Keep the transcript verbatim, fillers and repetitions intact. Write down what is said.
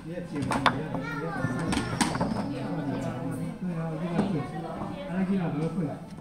你也接不了，你也你也。对啊，这个会，俺今晚都会。